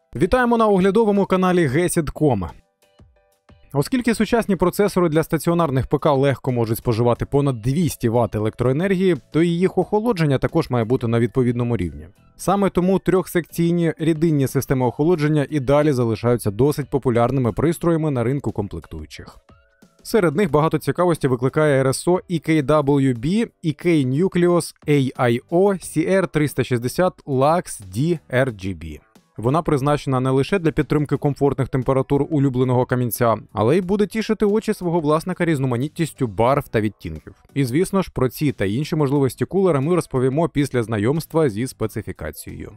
Вітаємо на оглядовому каналі Gesit.com. Оскільки сучасні процесори для стаціонарних ПК легко можуть споживати понад 200 Вт електроенергії, то і їх охолодження також має бути на відповідному рівні. Саме тому трьохсекційні рідинні системи охолодження і далі залишаються досить популярними пристроями на ринку комплектуючих. Серед них багато цікавості викликає RSO EKWB, EK Nucleus AIO CR360 Lux D RGB. Вона призначена не лише для підтримки комфортних температур улюбленого камінця, але й буде тішити очі свого власника різноманітністю барв та відтінків. І звісно ж, про ці та інші можливості кулера ми розповімо після знайомства зі специфікацією.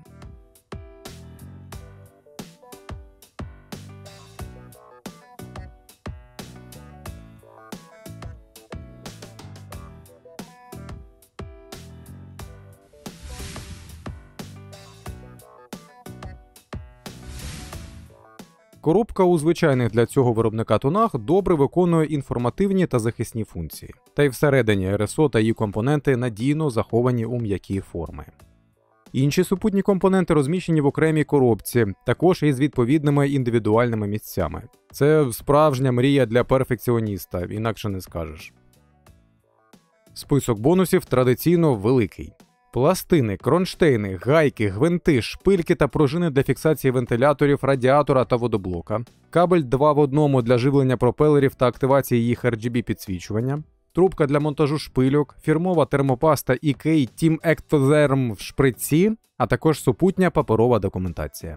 Коробка у звичайних для цього виробника тонах добре виконує інформативні та захисні функції. Та й всередині RSO та її компоненти надійно заховані у м'які форми. Інші супутні компоненти розміщені в окремій коробці, також із відповідними індивідуальними місцями. Це справжня мрія для перфекціоніста, інакше не скажеш. Список бонусів традиційно великий. Пластини, кронштейни, гайки, гвинти, шпильки та пружини для фіксації вентиляторів, радіатора та водоблока, кабель 2 в 1 для живлення пропелерів та активації їх RGB-підсвічування, трубка для монтажу шпильок, фірмова термопаста EK Team Ectotherm в шприці, а також супутня паперова документація.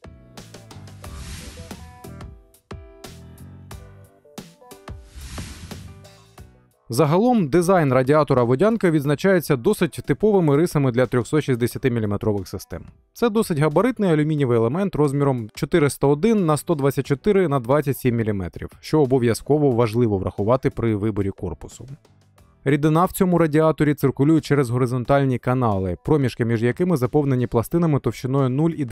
Загалом, дизайн радіатора водянка відзначається досить типовими рисами для 360 мм систем. Це досить габаритний алюмінієвий елемент розміром 401 на 124 на 27 мм, що обов'язково важливо врахувати при виборі корпусу. Рідина в цьому радіаторі циркулює через горизонтальні канали, проміжки між якими заповнені пластинами товщиною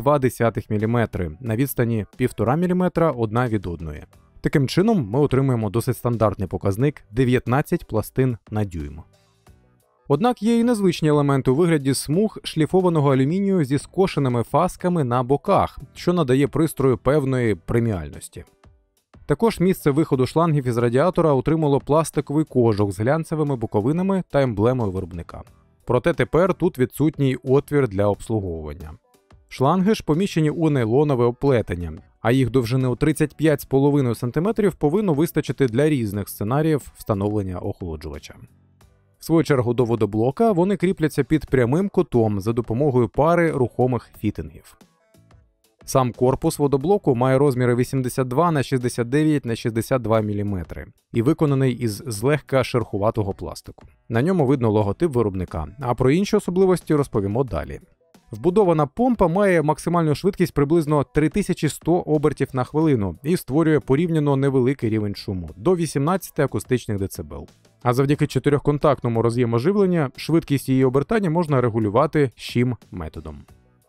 0,2 мм на відстані 1,5 мм одна від одної. Таким чином, ми отримуємо досить стандартний показник 19 пластин на дюйм. Однак є і незвичні елементи у вигляді смуг шліфованого алюмінію зі скошеними фасками на боках, що надає пристрою певної преміальності. Також місце виходу шлангів із радіатора отримало пластиковий кожух з глянцевими боковинами та емблемою виробника. Проте тепер тут відсутній отвір для обслуговування. Шланги ж поміщені у нейлонове оплетення, а їх довжини у 35,5 см повинно вистачити для різних сценаріїв встановлення охолоджувача. В свою чергу до водоблока вони кріпляться під прямим кутом за допомогою пари рухомих фітингів. Сам корпус водоблоку має розміри 82 на 69 на 62 мм і виконаний із злегка шерхуватого пластику. На ньому видно логотип виробника, а про інші особливості розповімо далі. Вбудована помпа має максимальну швидкість приблизно 3100 обертів на хвилину і створює порівняно невеликий рівень шуму – до 18 акустичних дБ. А завдяки 4-контактному роз'єму живлення швидкість її обертання можна регулювати щім-методом.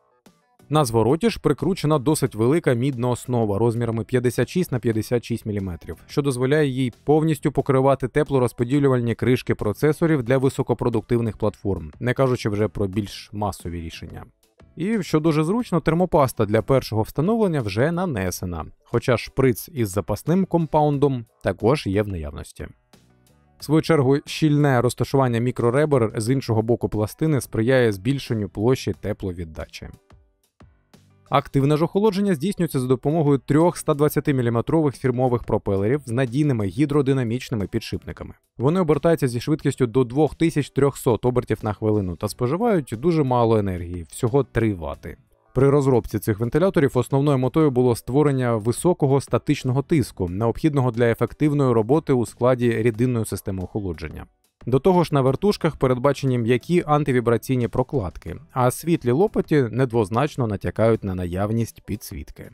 На звороті ж прикручена досить велика мідна основа розмірами 56 на 56 мм, що дозволяє їй повністю покривати теплорозподілювальні кришки процесорів для високопродуктивних платформ, не кажучи вже про більш масові рішення. І, що дуже зручно, термопаста для першого встановлення вже нанесена, хоча шприц із запасним компаундом також є в наявності. В свою чергу, щільне розташування мікроребер з іншого боку пластини сприяє збільшенню площі тепловіддачі. Активне ж охолодження здійснюється за допомогою 3 120-мм фірмових пропелерів з надійними гідродинамічними підшипниками. Вони обертаються зі швидкістю до 2300 обертів на хвилину та споживають дуже мало енергії – всього 3 Вт. При розробці цих вентиляторів основною метою було створення високого статичного тиску, необхідного для ефективної роботи у складі рідинної системи охолодження. До того ж, на вертушках передбачені м'які антивібраційні прокладки, а світлі лопаті недвозначно натякають на наявність підсвітки.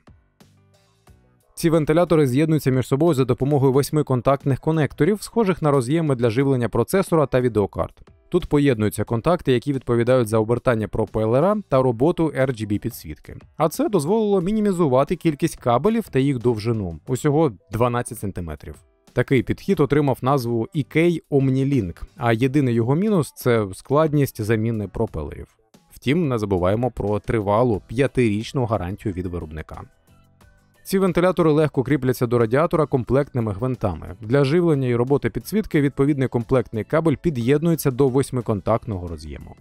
Ці вентилятори з'єднуються між собою за допомогою 8 контактних конекторів, схожих на роз'єми для живлення процесора та відеокарт. Тут поєднуються контакти, які відповідають за обертання пропелера та роботу RGB-підсвітки. А це дозволило мінімізувати кількість кабелів та їх довжину – усього 12 см. Такий підхід отримав назву EK OmniLink, а єдиний його мінус – це складність заміни пропелерів. Втім, не забуваємо про тривалу 5-річну гарантію від виробника. Ці вентилятори легко кріпляться до радіатора комплектними гвинтами. Для живлення і роботи підсвітки відповідний комплектний кабель під'єднується до 8-контактного роз'єму.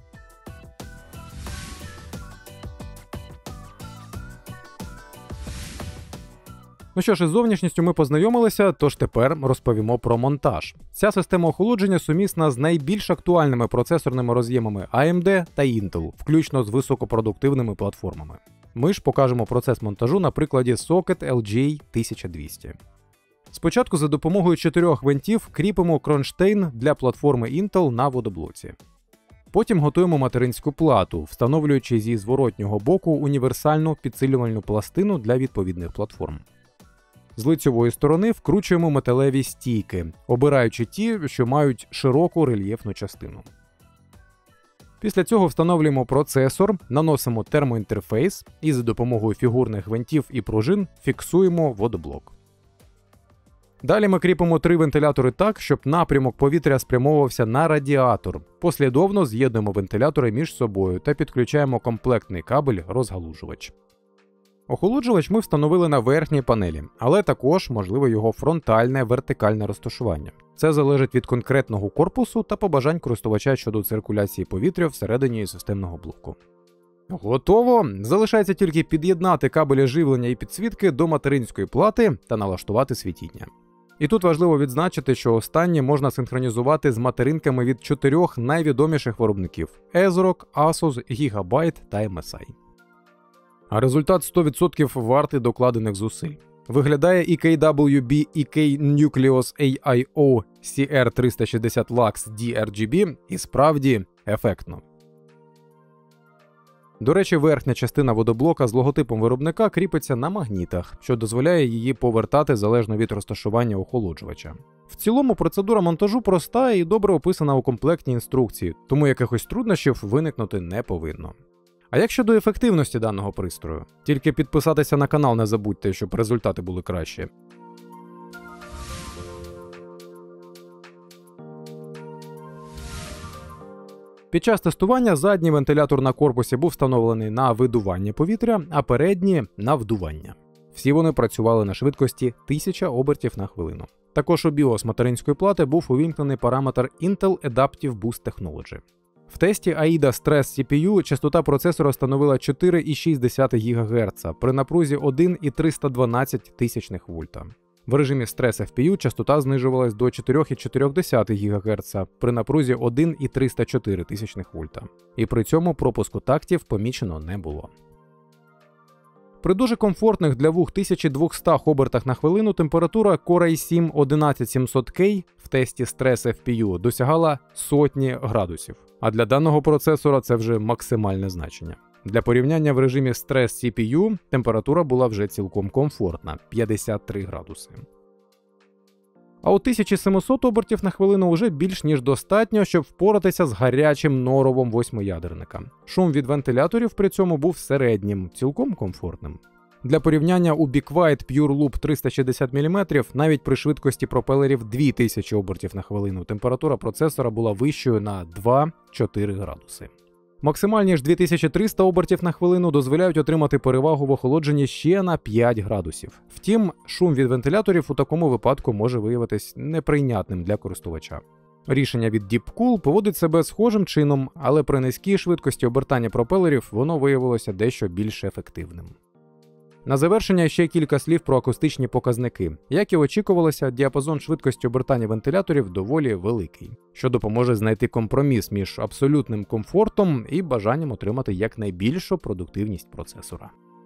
Ну що ж, із зовнішністю ми познайомилися, тож тепер розповімо про монтаж. Ця система охолодження сумісна з найбільш актуальними процесорними роз'ємами AMD та Intel, включно з високопродуктивними платформами. Ми ж покажемо процес монтажу на прикладі Socket LGA1200. Спочатку за допомогою 4 гвинтів кріпимо кронштейн для платформи Intel на водоблоці. Потім готуємо материнську плату, встановлюючи зі зворотнього боку універсальну підсилювальну пластину для відповідних платформ. З лицьової сторони вкручуємо металеві стійки, обираючи ті, що мають широку рельєфну частину. Після цього встановлюємо процесор, наносимо термоінтерфейс і за допомогою фігурних гвинтів і пружин фіксуємо водоблок. Далі ми кріпимо 3 вентилятори так, щоб напрямок повітря спрямовувався на радіатор. Послідовно з'єднуємо вентилятори між собою та підключаємо комплектний кабель-розгалужувач. Охолоджувач ми встановили на верхній панелі, але також можливо його фронтальне вертикальне розташування. Це залежить від конкретного корпусу та побажань користувача щодо циркуляції повітря всередині системного блоку. Готово! Залишається тільки під'єднати кабелі живлення і підсвітки до материнської плати та налаштувати світіння. І тут важливо відзначити, що останні можна синхронізувати з материнками від 4 найвідоміших виробників – ASRock, Asus, Gigabyte та MSI. А результат 100% вартий докладених зусиль. Виглядає EKWB EK Nucleus AIO CR360 Lux DRGB і справді ефектно. До речі, верхня частина водоблока з логотипом виробника кріпиться на магнітах, що дозволяє її повертати залежно від розташування охолоджувача. В цілому процедура монтажу проста і добре описана у комплектній інструкції, тому якихось труднощів виникнути не повинно. А як щодо ефективності даного пристрою? Тільки підписатися на канал не забудьте, щоб результати були кращі. Під час тестування задній вентилятор на корпусі був встановлений на видування повітря, а передній – на вдування. Всі вони працювали на швидкості 1000 обертів на хвилину. Також у BIOS материнської плати був увімкнений параметр Intel Adaptive Boost Technology. В тесті AIDA Stress CPU частота процесора становила 4,6 ГГц при напрузі 1,312 тисячних вольта. В режимі Stress FPU частота знижувалась до 4,4 ГГц при напрузі 1,304 тисячних вольта. І при цьому пропуску тактів помічено не було. При дуже комфортних для вух 1200 обертах на хвилину температура Core i7 11700K в тесті Stress FPU досягала сотні градусів. А для даного процесора це вже максимальне значення. Для порівняння в режимі Stress CPU температура була вже цілком комфортна – 53 градуси. А у 1700 обертів на хвилину вже більш ніж достатньо, щоб впоратися з гарячим норовом восьмиядерника. Шум від вентиляторів при цьому був середнім, цілком комфортним. Для порівняння у Be Quiet Pure Loop 360 мм навіть при швидкості пропелерів 2000 обертів на хвилину температура процесора була вищою на 2-4 градуси. Максимальні ж 2300 обертів на хвилину дозволяють отримати перевагу в охолодженні ще на 5 градусів. Втім, шум від вентиляторів у такому випадку може виявитись неприйнятним для користувача. Рішення від Deepcool поводить себе схожим чином, але при низькій швидкості обертання пропелерів воно виявилося дещо більш ефективним. На завершення ще кілька слів про акустичні показники. Як і очікувалося, діапазон швидкості обертання вентиляторів доволі великий, що допоможе знайти компроміс між абсолютним комфортом і бажанням отримати якнайбільшу продуктивність процесора.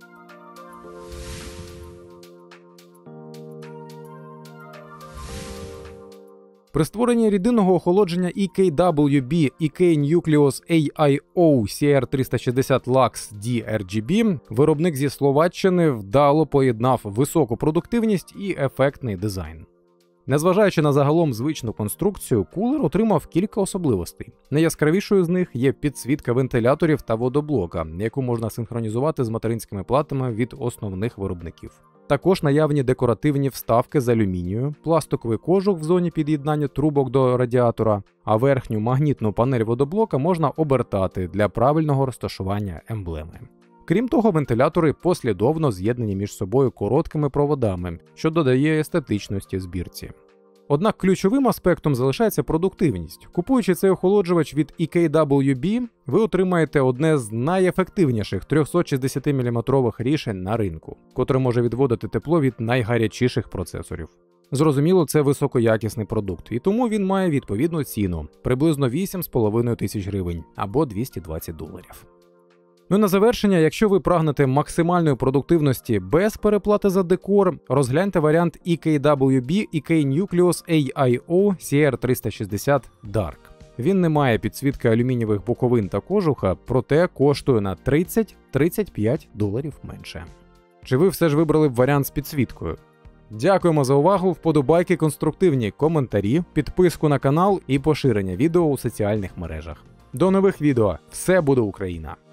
При створенні рідинного охолодження EKWB EK Nucleus AIO CR360 Lux DRGB виробник зі Словаччини вдало поєднав високу продуктивність і ефектний дизайн. Незважаючи на загалом звичну конструкцію, кулер отримав кілька особливостей. Найяскравішою з них є підсвітка вентиляторів та водоблока, яку можна синхронізувати з материнськими платами від основних виробників. Також наявні декоративні вставки з алюмінію, пластиковий кожух в зоні під'єднання трубок до радіатора, а верхню магнітну панель водоблока можна обертати для правильного розташування емблеми. Крім того, вентилятори послідовно з'єднані між собою короткими проводами, що додає естетичності збірці. Однак ключовим аспектом залишається продуктивність. Купуючи цей охолоджувач від EKWB, ви отримаєте одне з найефективніших 360 мм рішень на ринку, котре може відводити тепло від найгарячіших процесорів. Зрозуміло, це високоякісний продукт, і тому він має відповідну ціну – приблизно 8,5 тисяч гривень або $220. Ну і на завершення, якщо ви прагнете максимальної продуктивності без переплати за декор, розгляньте варіант EKWB EK-Nucleus AIO CR360 Dark. Він не має підсвітки алюмінієвих боковин та кожуха, проте коштує на $30-35 менше. Чи ви все ж вибрали б варіант з підсвіткою? Дякуємо за увагу, вподобайки конструктивні, коментарі, підписку на канал і поширення відео у соціальних мережах. До нових відео! Все буде Україна!